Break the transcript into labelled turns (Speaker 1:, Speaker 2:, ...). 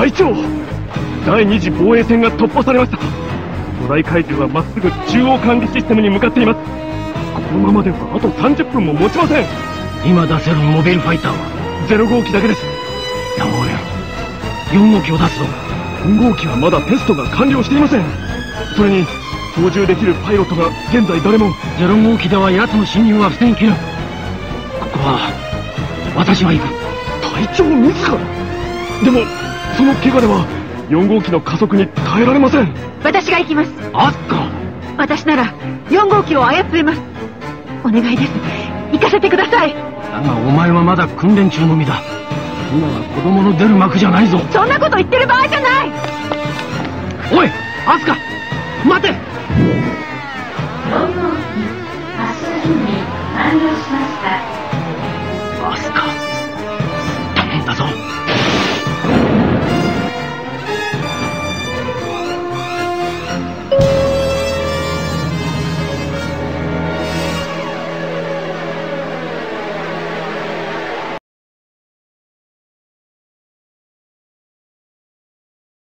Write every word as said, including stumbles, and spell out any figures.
Speaker 1: 隊長、第二次防衛線が突破されました。巨大怪獣はまっすぐ中央管理システムに向かっています。このままではあとさんじゅっぷんも持ちません。
Speaker 2: 今出せるモビルファイターは
Speaker 1: ゼロ号機だけです。
Speaker 2: やむを得ん。よん号機を出すぞ。
Speaker 1: よん号機はまだテストが完了していません。それに操縦できるパイロットが現在誰も。
Speaker 2: ゼロ号機では奴の侵入は防ぎきる。ここは私が行く。
Speaker 1: 隊長自ら。でもその怪我ではよん号機の加速に耐えられません。
Speaker 3: 私が行きます。
Speaker 2: アスカ、
Speaker 3: 私ならよん号機を操れます。お願いです。行かせてください。
Speaker 2: だがお前はまだ訓練中の身だ。今は子供の出る幕じゃないぞ。
Speaker 3: そんなこと言ってる場合じゃない。
Speaker 2: おいアスカ、待て。
Speaker 4: よん号機発射準備完了しました。
Speaker 2: アスカ。